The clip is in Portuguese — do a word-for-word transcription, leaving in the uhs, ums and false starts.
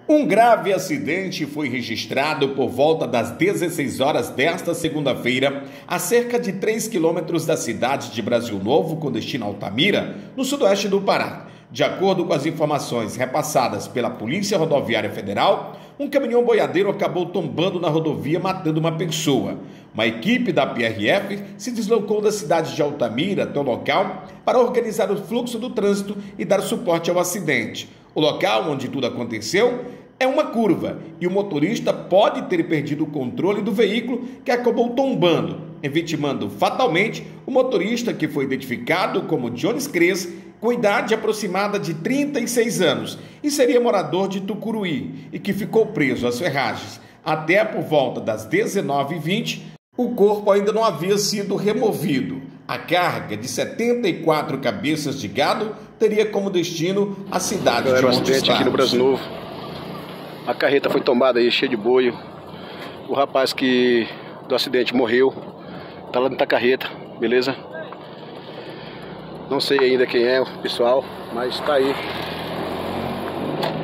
Um grave acidente foi registrado por volta das dezesseis horas desta segunda-feira, a cerca de três quilômetros da cidade de Brasil Novo, com destino a Altamira, no sudoeste do Pará. De acordo com as informações repassadas pela Polícia Rodoviária Federal, um caminhão boiadeiro acabou tombando na rodovia, matando uma pessoa. Uma equipe da P R F se deslocou da cidade de Altamira até o local para organizar o fluxo do trânsito e dar suporte ao acidente. O local onde tudo aconteceu é uma curva e o motorista pode ter perdido o controle do veículo que acabou tombando, vitimando fatalmente o motorista, que foi identificado como Jones Cres, com idade aproximada de trinta e seis anos e seria morador de Tucuruí e que ficou preso às ferragens. Até por volta das dezenove e vinte, o corpo ainda não havia sido removido. A carga de setenta e quatro cabeças de gado teria como destino a cidade Era de um Montes acidente aqui no Claros. Brasil Novo. A carreta foi tombada aí, cheia de boio. O rapaz que do acidente morreu. Tá lá dentro da carreta, beleza? Não sei ainda quem é o pessoal, mas tá aí.